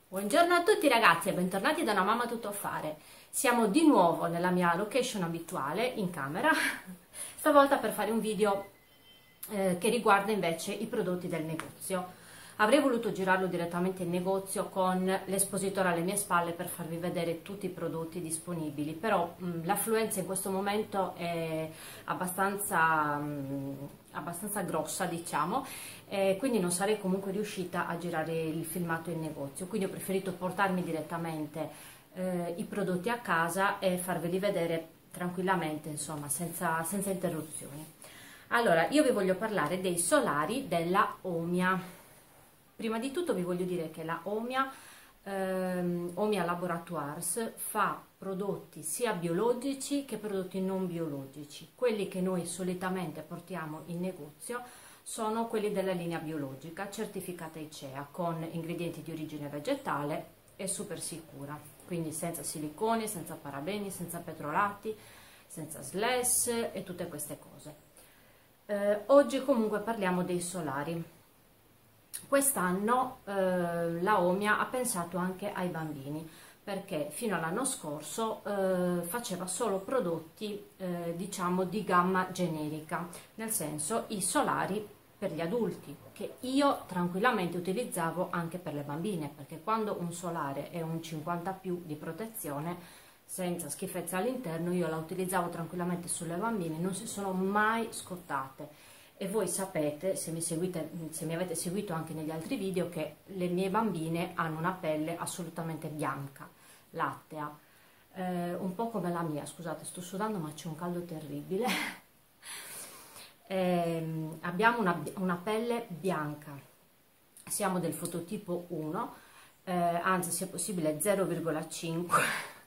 Buongiorno a tutti ragazzi e bentornati da Una Mamma Tutto Fare. Siamo di nuovo nella mia location abituale, in camera, stavolta per fare un video che riguarda invece i prodotti del negozio. Avrei voluto girarlo direttamente in negozio con l'espositore alle mie spalle per farvi vedere tutti i prodotti disponibili, però l'affluenza in questo momento è abbastanza grossa, diciamo, quindi non sarei comunque riuscita a girare il filmato in negozio, quindi ho preferito portarmi direttamente i prodotti a casa e farveli vedere tranquillamente, insomma, senza interruzioni. Allora, io vi voglio parlare dei solari della Omia. Prima di tutto vi voglio dire che la Omia Laboratoires fa prodotti sia biologici che prodotti non biologici. Quelli che noi solitamente portiamo in negozio sono quelli della linea biologica, certificata ICEA, con ingredienti di origine vegetale e super sicura, quindi senza siliconi, senza parabeni, senza petrolati, senza SLS e tutte queste cose. Oggi comunque parliamo dei solari. Quest'anno la Omia ha pensato anche ai bambini, perché fino all'anno scorso faceva solo prodotti diciamo di gamma generica, nel senso i solari per gli adulti, che io tranquillamente utilizzavo anche per le bambine, perché quando un solare è un 50+ di protezione senza schifezze all'interno, io la utilizzavo tranquillamente sulle bambine, non si sono mai scottate. E voi sapete, se mi avete seguito anche negli altri video, che le mie bambine hanno una pelle assolutamente bianca, lattea, un po' come la mia. Scusate, sto sudando ma c'è un caldo terribile. Abbiamo una pelle bianca, siamo del fototipo 1, anzi se è possibile 0,5,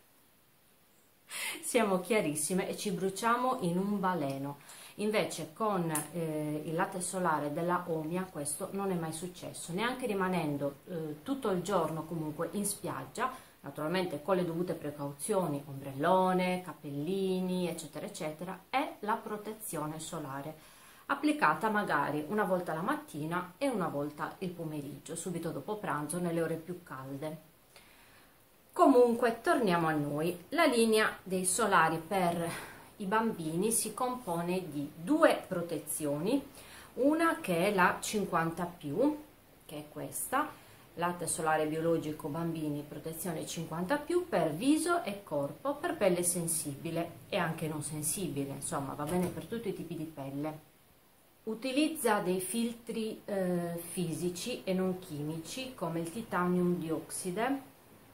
siamo chiarissime e ci bruciamo in un baleno. Invece con il latte solare della Omia questo non è mai successo, neanche rimanendo tutto il giorno comunque in spiaggia, naturalmente con le dovute precauzioni, ombrellone, cappellini, eccetera, eccetera, è la protezione solare, applicata magari una volta la mattina e una volta il pomeriggio, subito dopo pranzo, nelle ore più calde. Comunque, torniamo a noi. La linea dei solari per i bambini si compone di due protezioni, una che è la 50+, che è questa, latte solare biologico bambini protezione 50+, per viso e corpo, per pelle sensibile e anche non sensibile, insomma va bene per tutti i tipi di pelle. Utilizza dei filtri fisici e non chimici come il titanium dioxide.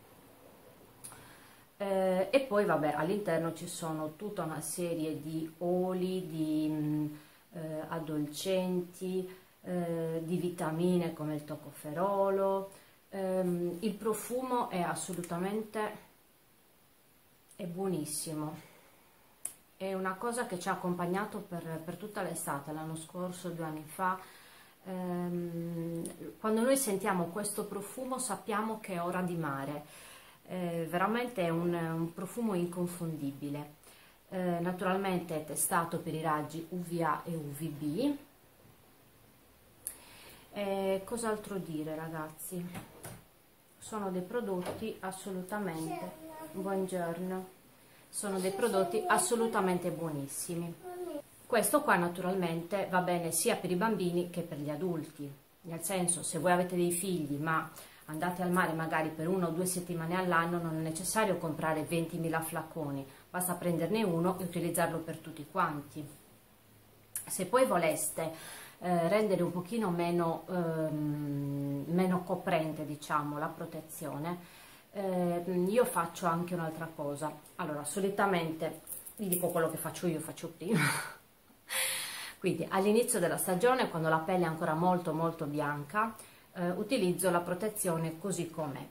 E poi vabbè, all'interno ci sono tutta una serie di oli, di addolcenti, di vitamine come il toccoferolo. Il profumo è buonissimo, è una cosa che ci ha accompagnato per tutta l'estate, l'anno scorso, 2 anni fa. Quando noi sentiamo questo profumo sappiamo che è ora di mare. Veramente è un profumo inconfondibile, naturalmente è testato per i raggi UVA e UVB. Cos'altro dire ragazzi? Sono dei prodotti assolutamente, buongiorno, sono dei prodotti assolutamente buonissimi. Questo qua naturalmente va bene sia per i bambini che per gli adulti, nel senso, se voi avete dei figli ma andate al mare magari per 1 o 2 settimane all'anno, non è necessario comprare 20.000 flaconi, basta prenderne uno e utilizzarlo per tutti quanti. Se poi voleste rendere un pochino meno coprente, diciamo, la protezione, io faccio anche un'altra cosa. Allora, solitamente vi dico quello che faccio prima. Quindi all'inizio della stagione, quando la pelle è ancora molto bianca, utilizzo la protezione così com'è,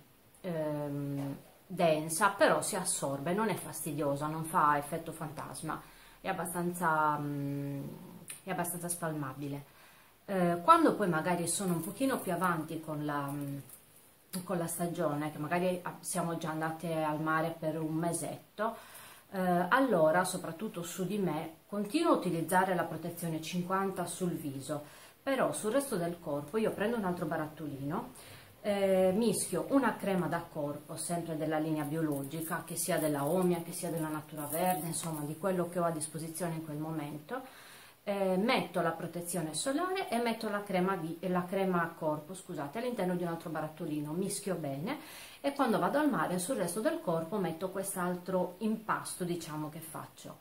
densa, però si assorbe, non è fastidiosa, non fa effetto fantasma, è abbastanza spalmabile. Quando poi magari sono un pochino più avanti con la stagione, che magari siamo già andate al mare per un mesetto, allora soprattutto su di me continuo a utilizzare la protezione 50 sul viso, però sul resto del corpo io prendo un altro barattolino, mischio una crema da corpo, sempre della linea biologica, che sia della Omia, che sia della Natura Verde, insomma di quello che ho a disposizione in quel momento. Metto la protezione solare e metto la crema a corpo, scusate, all'interno di un altro barattolino, mischio bene, e quando vado al mare sul resto del corpo metto quest'altro impasto, diciamo, che faccio.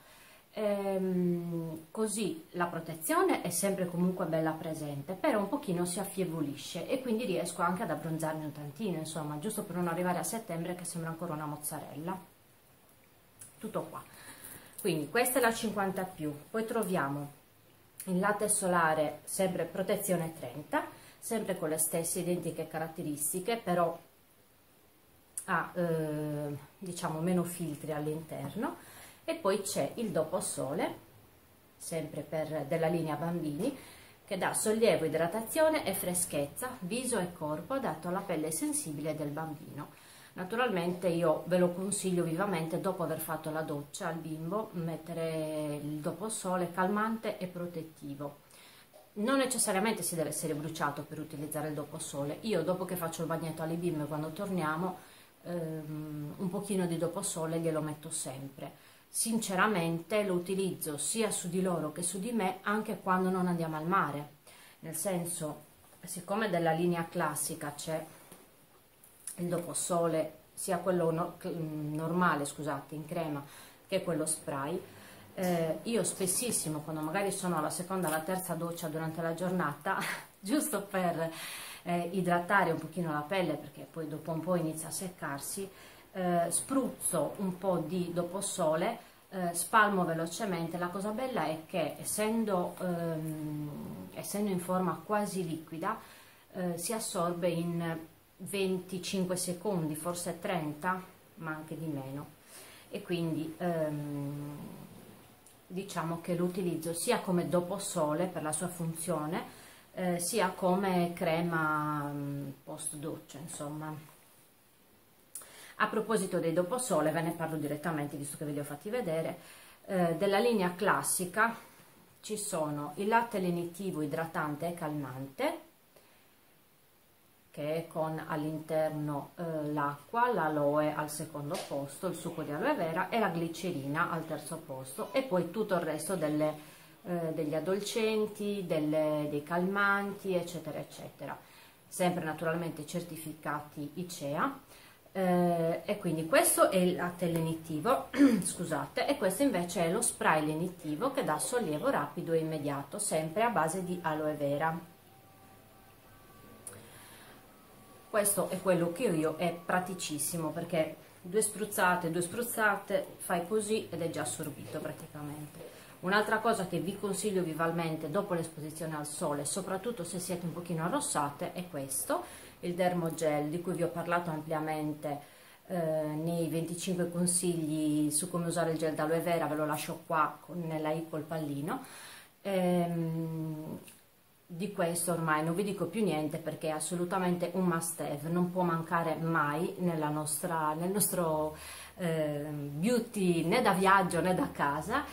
Così la protezione è sempre comunque bella presente, però un pochino si affievolisce e quindi riesco anche ad abbronzarmi un tantino, insomma, giusto per non arrivare a settembre che sembra ancora una mozzarella. Tutto qua. Quindi questa è la 50+, poi troviamo il latte solare, sempre protezione 30, sempre con le stesse identiche caratteristiche, però ha diciamo meno filtri all'interno. E poi c'è il dopo sole, sempre della linea bambini, che dà sollievo, idratazione e freschezza viso e corpo, adatto alla pelle sensibile del bambino. Naturalmente io ve lo consiglio vivamente dopo aver fatto la doccia al bimbo, mettere il dopo sole calmante e protettivo. Non necessariamente si deve essere bruciato per utilizzare il dopo sole. Io dopo che faccio il bagnetto alle bimbe, quando torniamo, un pochino di dopo sole glielo metto sempre. Sinceramente lo utilizzo sia su di loro che su di me anche quando non andiamo al mare, nel senso, siccome della linea classica c'è il doposole, sia quello normale, scusate, in crema, che quello spray, io spessissimo, quando magari sono alla seconda o alla terza doccia durante la giornata, giusto per idratare un pochino la pelle, perché poi dopo un po' inizia a seccarsi, spruzzo un po' di doposole, spalmo velocemente. La cosa bella è che essendo in forma quasi liquida, si assorbe in 25 secondi, forse 30, ma anche di meno, e quindi diciamo che lo utilizzo sia come doposole per la sua funzione, sia come crema post doccia, insomma. A proposito dei doposole, ve ne parlo direttamente, visto che ve li ho fatti vedere. Della linea classica ci sono il latte lenitivo, idratante e calmante, che è con all'interno l'acqua, l'aloe al secondo posto, il succo di aloe vera e la glicerina al terzo posto, e poi tutto il resto degli addolcenti, dei calmanti, eccetera eccetera, sempre naturalmente certificati ICEA. E quindi questo è il latte lenitivo scusate, e questo invece è lo spray lenitivo che dà sollievo rapido e immediato, sempre a base di aloe vera. Questo è quello che io, è praticissimo perché due spruzzate, fai così ed è già assorbito praticamente. Un'altra cosa che vi consiglio vivamente dopo l'esposizione al sole, soprattutto se siete un pochino arrossate, è questo, il Dermogel, di cui vi ho parlato ampiamente nei 25 consigli su come usare il gel d'aloe vera, ve lo lascio qua nella i col pallino. Di questo ormai non vi dico più niente perché è assolutamente un must have, non può mancare mai nel nostro beauty, né da viaggio né da casa.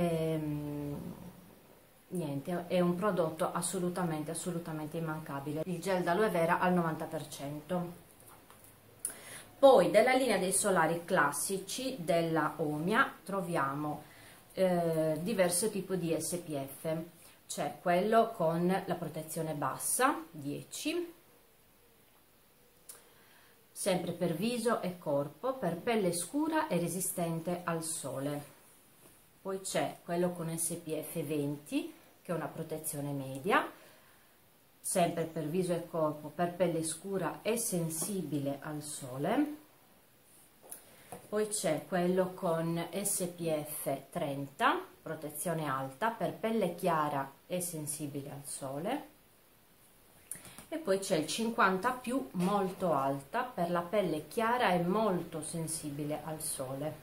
Niente, è un prodotto assolutamente immancabile, il gel d'aloe vera al 90%. Poi della linea dei solari classici della Omia troviamo diverso tipo di SPF. C'è quello con la protezione bassa 10, sempre per viso e corpo, per pelle scura e resistente al sole. Poi c'è quello con SPF 20, che è una protezione media, sempre per viso e corpo, per pelle scura e sensibile al sole. Poi c'è quello con SPF 30, protezione alta, per pelle chiara e sensibile al sole. E poi c'è il 50+, molto alta, per la pelle chiara e molto sensibile al sole.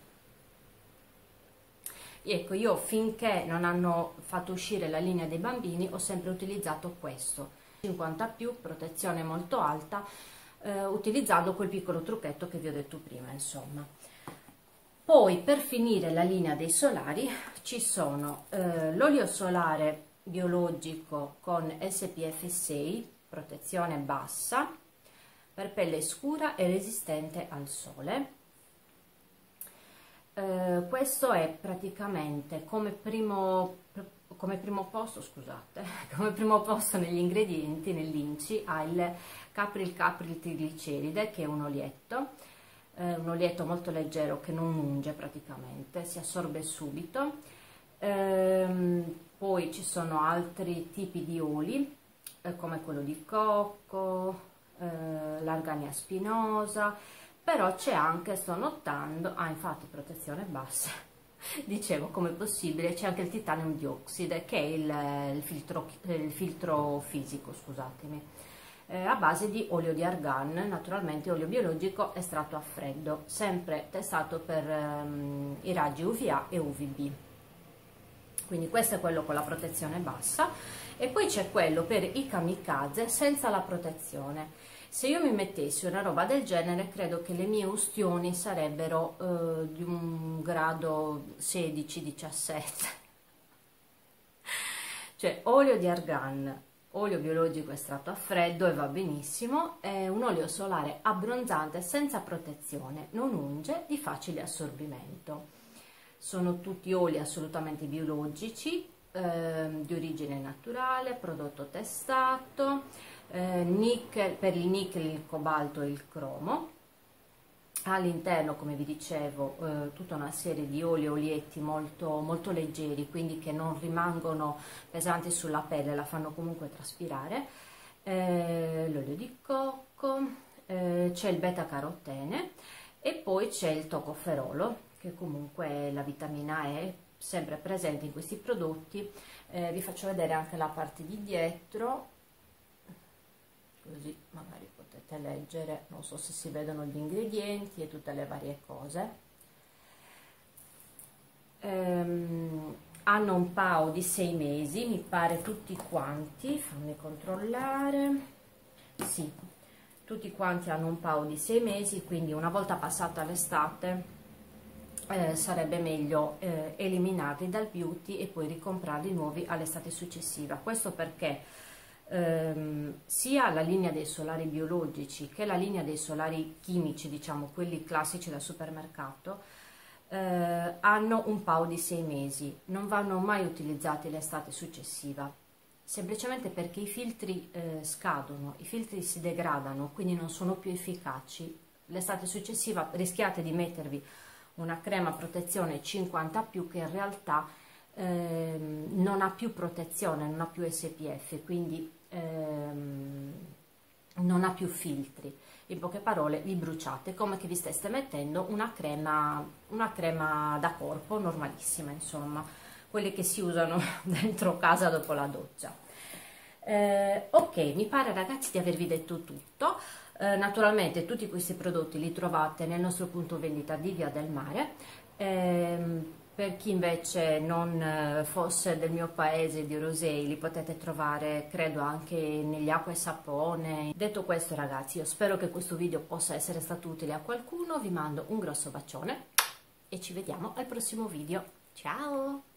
Ecco, io finché non hanno fatto uscire la linea dei bambini ho sempre utilizzato questo 50+, protezione molto alta, utilizzando quel piccolo trucchetto che vi ho detto prima, insomma. Poi per finire la linea dei solari ci sono l'olio solare biologico con SPF 6, protezione bassa, per pelle scura e resistente al sole. Questo è praticamente come primo posto, scusate, come primo posto negli ingredienti, nell'INCI, ha il Capril Trigliceride, che è un olietto molto leggero che non unge praticamente, si assorbe subito. Poi ci sono altri tipi di oli, come quello di cocco, l'argania spinosa, però c'è anche, sto notando, infatti protezione bassa, dicevo, come possibile, c'è anche il titanium dioxide, che è il filtro fisico, scusatemi, a base di olio di argan, naturalmente olio biologico estratto a freddo, sempre testato per i raggi UVA e UVB. Quindi questo è quello con la protezione bassa, e poi c'è quello per i kamikaze senza la protezione. Se io mi mettessi una roba del genere, credo che le mie ustioni sarebbero di un grado 16-17. Cioè olio di argan, olio biologico estratto a freddo, e va benissimo, è un olio solare abbronzante senza protezione, non unge, di facile assorbimento. Sono tutti oli assolutamente biologici, di origine naturale, prodotto testato, nickel, per il nickel, il cobalto e il cromo. All'interno, come vi dicevo, tutta una serie di oli e olietti molto leggeri, quindi che non rimangono pesanti sulla pelle, la fanno comunque traspirare. L'olio di cocco, c'è il beta carotene, e poi c'è il tocopherolo, che comunque è la vitamina E, sempre presente in questi prodotti. Vi faccio vedere anche la parte di dietro, così magari potete leggere, non so se si vedono gli ingredienti e tutte le varie cose. Hanno un PAO di 6 mesi, mi pare tutti quanti, fammi controllare, sì, tutti quanti hanno un PAO di 6 mesi, quindi una volta passata l'estate sarebbe meglio eliminarli dal beauty e poi ricomprarli nuovi all'estate successiva. Questo perché sia la linea dei solari biologici che la linea dei solari chimici, diciamo quelli classici da supermercato, hanno un PAO di 6 mesi, non vanno mai utilizzati l'estate successiva, semplicemente perché i filtri scadono, i filtri si degradano, quindi non sono più efficaci. L'estate successiva rischiate di mettervi una crema protezione 50+, che in realtà non ha più protezione, non ha più SPF, quindi non ha più filtri. In poche parole vi bruciate, come che vi steste mettendo una crema da corpo normalissima, insomma, quelle che si usano dentro casa dopo la doccia. Ok, mi pare ragazzi di avervi detto tutto. Naturalmente tutti questi prodotti li trovate nel nostro punto vendita di Via del Mare. Per chi invece non fosse del mio paese, di Rosei, li potete trovare credo anche negli acqua e sapone. Detto questo ragazzi, io spero che questo video possa essere stato utile a qualcuno, vi mando un grosso bacione e ci vediamo al prossimo video. Ciao!